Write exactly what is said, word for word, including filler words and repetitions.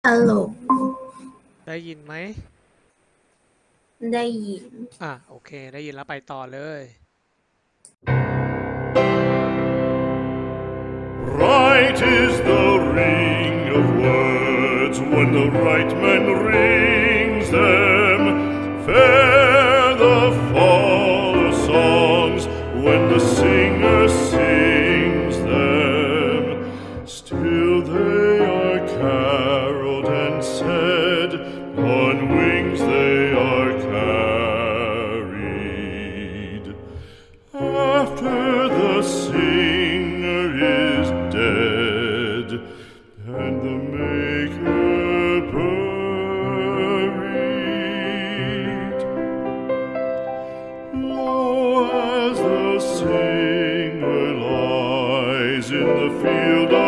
ฮัลโหลได้ยินไหมได้ยินอ่ะโอเคได้ยินแล้วไปต่อเลย Right is the ring of words when the right man rings them. Fair the fall of songs when the singer sings them. Still they are caroled and said, on wings they are carried. After the singer is dead and the maker buried, lo, as the singer lies in the field of